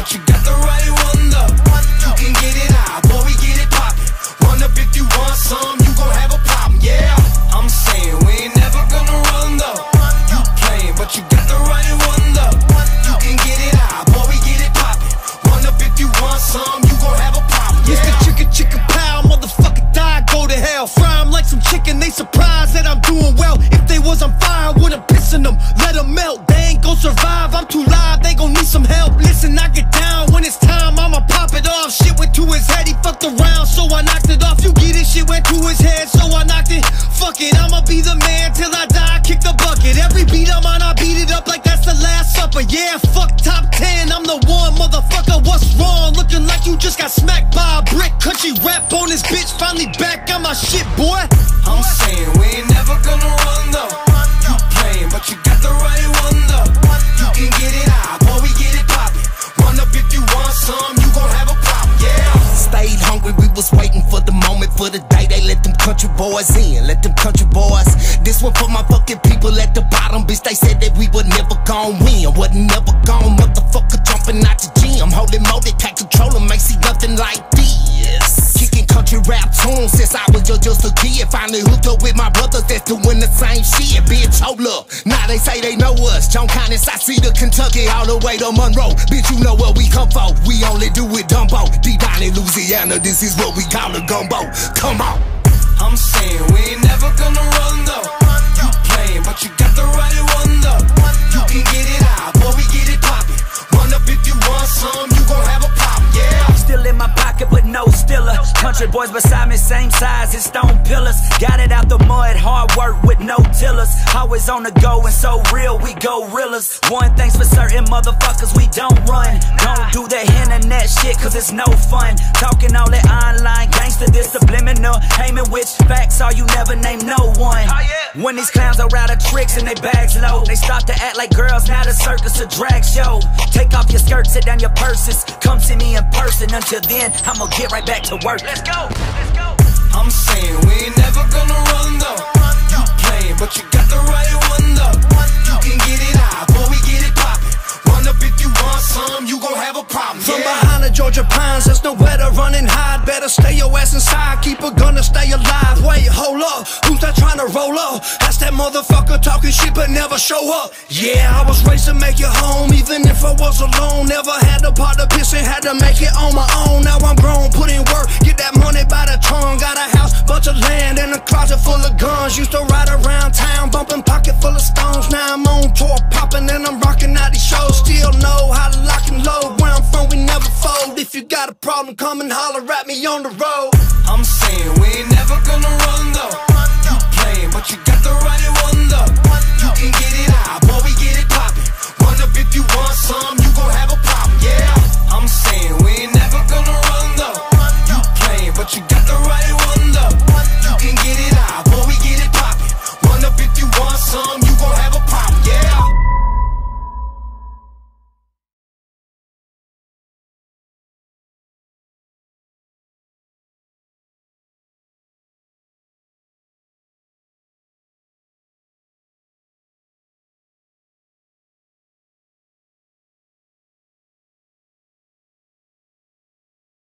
but you got the right one though. You can get it out, boy, we get it poppin'. Run up if you want some, you gon' have a problem, yeah. I'm saying we ain't never gonna run though. You playin', but you got the right one though. You can get it out, boy, we get it poppin'. Run up if you want some, you gon' have a problem, yeah. Mr. Chicken Pow, motherfucker die, go to hell. Fry 'em like some chicken, they surprised that I'm doing well. If they was on fire, I would've pissed in them, let them melt. They ain't gon' survive, I'm too live, they gon' need some help. Listen, I get down when it's time, I'ma pop it off. Shit went to his head, he fucked around, so I knocked it off. You get it, shit went to his head, so I knocked it. Fuck it, I'ma be the man till I die, kick the bucket. Every beat I'm on, I beat it up like that's the last supper. Yeah, fuck top 10, I'm the one, motherfucker, what's wrong? Looking like you just got smacked by a brick. Country rap on this bitch, finally back on my shit, boy. I'm saying we ain't never gonna run though. You playin', but you got the right one though. You can get it out, boy, we get it poppin'. Run up if you want some, you gon' have a problem, yeah. Stayed hungry, we was waiting for the moment, for the day they let them country boys in, let them country boys. This one for my fucking people at the bottom, bitch, they said that we were never gon' win. Wasn't never gon' motherfucker jumping out the gym. Holy moly, can't control them, ain't see nothing like this. Kicking country rap tunes since I was just a kid. Finally hooked up with my brothers that's doing the same shit, bitch, hold up. Now they say they know us, John County, Saucy to Kentucky, all the way to Monroe. Bitch, you know where we come from, we only do it Dumbo. Deep down in Louisiana, this is what we call a gumbo. Come on. I'm saying we ain't never gonna run though. You playin', but you got the right one though. You can get it out, boy, we get it poppin'. Run up if you want some, you gon' have a problem, yeah. Still in my pocket, but no stiller. Country boys beside me, same size as stone pillars. Got it out the mud, hard work with no tillers. Always on the go and so real, we go realers. One thing's for certain, motherfuckers, we don't run. Don't do that internet shit, cause it's no fun. Talking all that online gangster, this subliminal. Aiming which facts are you never name no one. When these clowns are out of tricks and they bags low, they start to act like girls, now the circus a drag show. Take off your skirt, sit down your purses. Come see me in person, until then, I'ma get right back to work. Let's go, let's go. I'm saying we ain't never gonna run though. You playin', but you got the right one though. You can get it out, boy, we get it poppin'. Run up if you want some, you gon' have a problem, yeah. From behind the Georgia pines, there's nowhere to run and hide. Better stay your ass inside, keep a gun to stay alive. Wait, hold up, who's that trying to roll up? That's that motherfucker talking shit but never show up. Yeah, I was raised to make it home, even if I was alone. Never had a pot to piss and had to make it on my own. Now I'm grown, put in work, get that money by the ton. Got a house, bunch of land, and a closet full of guns. Used to ride around town, bumping pocket full of stones. Now I'm on tour, popping, and I'm rocking out these shows. Still know how to lock and load. Where I'm from, we never fold. If you got a problem, come and holler at me on the road. I'm saying we ain't never gonna run though. You playin', but you got the right one though. You can get it